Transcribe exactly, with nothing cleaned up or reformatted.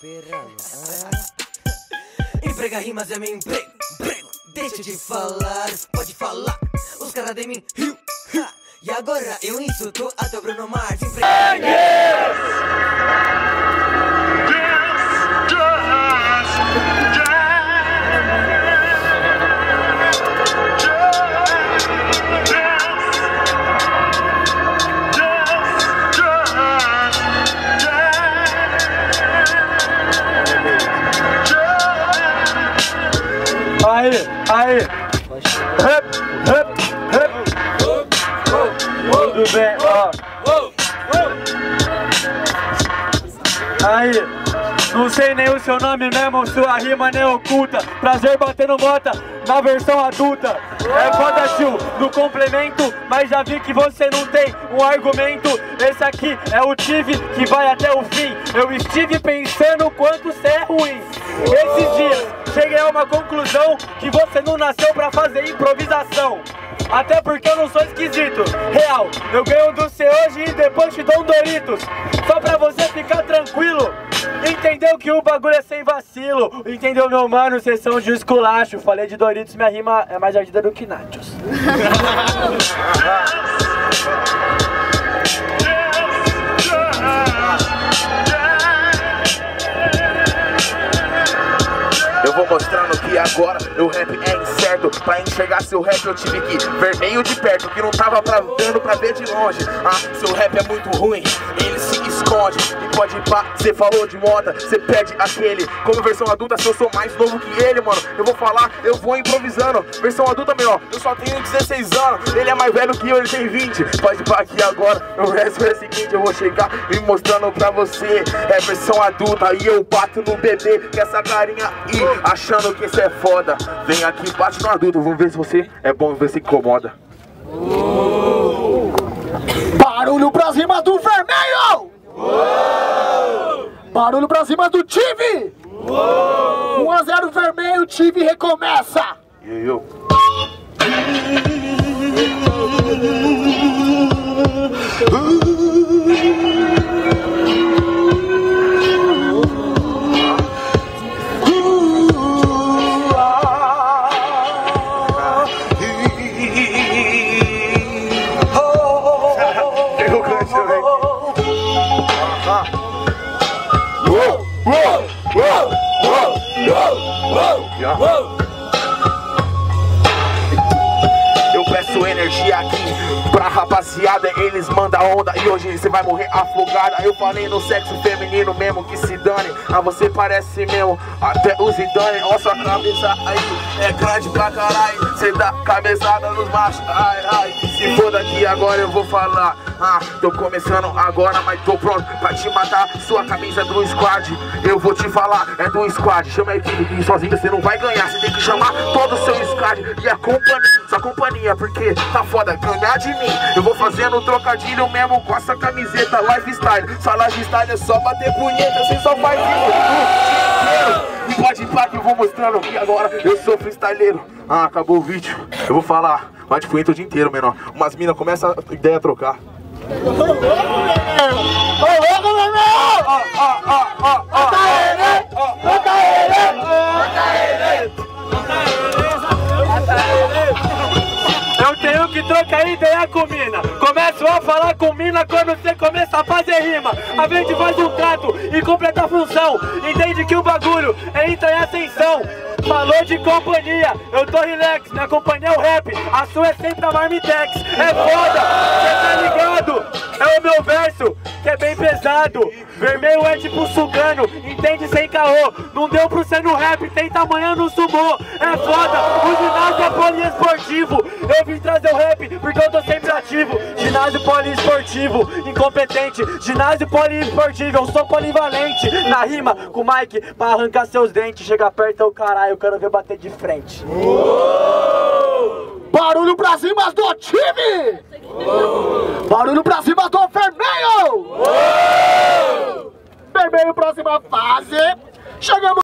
esperando. Ah. Emprega rimas é meu emprego, emprego. Deixa de falar, pode falar. Os caras de mim, riu, ha. E agora eu insulto até o Bruno Mars. Aí, aí, hup, hup, hup. Tudo bem, ó. Aí, não sei nem o seu nome mesmo, sua rima nem oculta. Prazer batendo mota na versão adulta. É foda, tio, no complemento, mas já vi que você não tem um argumento. Esse aqui é o tive que vai até o fim. Eu estive pensando quanto cê é ruim. Esses dias cheguei a uma conclusão que você não nasceu pra fazer improvisação. Até porque eu não sou esquisito. Real, eu ganho do C hoje e depois te dou um Doritos. Só pra você ficar tranquilo. Entendeu que o bagulho é sem vacilo. Entendeu, meu mano? Vocês são de esculacho. Falei de Doritos, minha rima é mais ardida do que nachos. Eu vou mostrando que agora meu rap é incerto. Pra enxergar seu rap eu tive que ver meio de perto, que não tava pra, dando pra ver de longe. Ah, seu rap é muito ruim, ele se esconde. E pode ir pá, cê falou de moda, cê pede aquele. Como versão adulta, se eu sou mais novo que ele, mano, eu vou falar, eu vou improvisando. Versão adulta, melhor, eu só tenho dezesseis anos. Ele é mais velho que eu, ele tem vinte. Pode ir pá aqui agora, o resto é o seguinte. Eu vou chegar e mostrando pra você. É versão adulta e eu bato no bebê. Com essa carinha aí, achando que cê é foda. Vem aqui, bate no adulto, vamos ver se você é bom, ver se incomoda. Oh. Barulho pra cima do vermelho! Oh. Barulho pra cima do Tive! Oh. um a zero vermelho, Tive recomeça! E eu? Eu peço energia aqui pra rapaziada, eles mandam onda e hoje você vai morrer afogada. Eu falei no sexo feminino mesmo que se dane. Ah, você parece mesmo até o Zidane. Olha sua cabeça aí, é grande pra caralho. Cê dá cabeçada nos machos, ai, ai. Se for daqui agora eu vou falar. Ah, tô começando agora, mas tô pronto pra te matar. Sua camisa é do squad, eu vou te falar, é do squad. Chama a equipe que sozinho você não vai ganhar. Você tem que chamar todo o seu squad e a companhia, sua companhia, porque tá foda ganhar de mim. Eu vou fazendo trocadilho mesmo com essa camiseta lifestyle. Sua lifestyle é só bater punheta, você só faz isso. E pode ir pra que eu vou mostrando que agora eu sou freestyleiro. Ah, acabou o vídeo, eu vou falar, bate punheta o dia inteiro, menor. Umas minas começam a ideia a trocar. Ô louco, meu irmão! Ó, ó, ó, ó, ó! Bota ele! Bota ele! Bota ele! Eu tenho que trocar ideia com mina. Começo a falar com mina quando você começa a fazer rima. A gente faz um trato e completa a função. Entende que o bagulho é entrar em ascensão. Falou de companhia, eu tô relax, minha companhia é o rap, a sua é sempre a Marmitex. É foda, cê tá ligado? É o meu verso, que é bem pesado. Vermelho é tipo sugano, entende sem caô. Não deu pro ser no rap, tenta amanhã no sumô. É foda, o ginásio é poliesportivo. Eu vim trazer o rap porque eu tô sempre ativo. Ginásio poliesportivo, incompetente. Ginásio poliesportivo, eu sou polivalente. Na rima com o Mike, pra arrancar seus dentes. Chega perto é o caralho, eu quero ver bater de frente. Oh! Barulho pra cima do time! Oh! Barulho pra cima do vermelho! Oh! Vermelho, próxima fase. Chegamos.